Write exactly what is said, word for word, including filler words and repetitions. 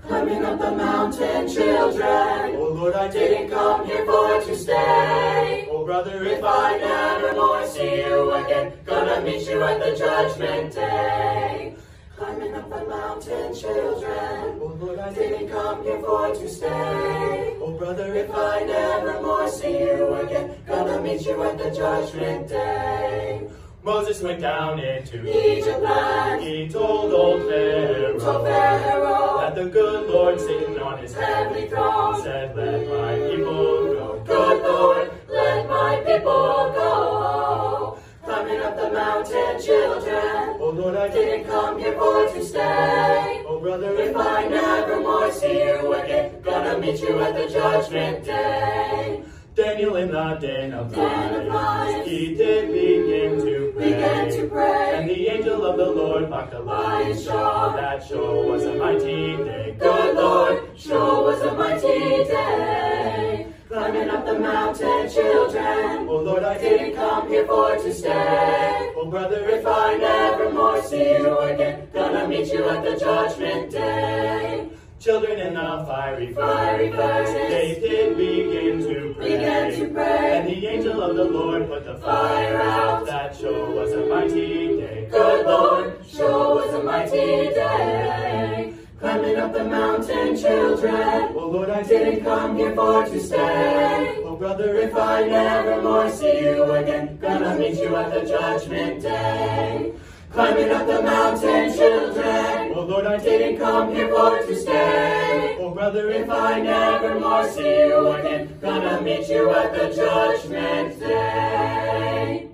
Climbing up the mountain, children. Oh Lord, I didn't come here for to stay. Oh brother, if I never more see you again, gonna meet you at the judgment day. Climbing up the mountain, children. Oh Lord, I didn't come here for to stay. Oh brother, if I never more see you again, gonna meet you at the judgment day. Moses went down into Egypt land. He told old Pharaoh, told Pharaoh that the good Lord sitting on his heavenly throne said, let my people go. Good Lord, let my people go. Climbing up the mountain, children. Oh Lord, I didn't come here for to stay. Oh brother, if I never more see you again, gonna meet you at the judgment day. Daniel in the den of lions, he did begin to pray. Began to pray. And the angel of the Lord mocked the lion's jaw. That sure was a mighty day. Good Lord, sure was a mighty day. Climbing up the mountain, children. Oh Lord, I didn't come here for to stay. Oh brother, if I never more see you again, gonna meet you at the judgment day. Children in the fiery furnace, they did begin to pray. Began to pray. And the angel of the Lord put the fire out. That sure was a mighty day. Good Lord, sure was a mighty day. Climbing up the mountain, children. Oh Lord, I didn't come here for to stay. Oh brother, if I never more see you again, gonna meet you at the judgment day. Climbing up the mountain, children. Oh Lord, I didn't come here for to stay. Oh brother, if I never more see you again, gonna meet you at the judgment day.